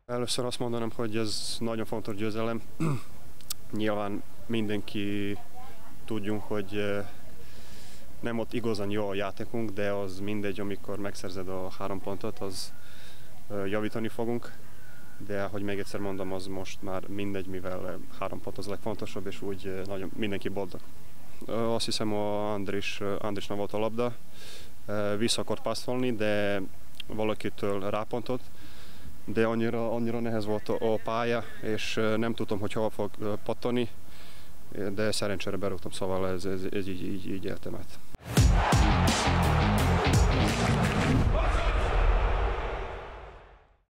Először azt mondanám, hogy ez nagyon fontos győzelem. Nyilván mindenki tudjunk, hogy nem ott igazán jó a játékunk, de az mindegy, amikor megszerzed a 3 pontot, az javítani fogunk. De ahogy még egyszer mondom, az most már mindegy, mivel 3 pont az a legfontosabb, és úgy nagyon mindenki boldog. Azt hiszem, Andrisnak volt a labda, vissza akart passzolni, de valakitől rápontott, de annyira nehéz volt a pálya, és nem tudtam, hogy hova fog pattani, de szerencsére berúgtam, szóval ez így éltem át.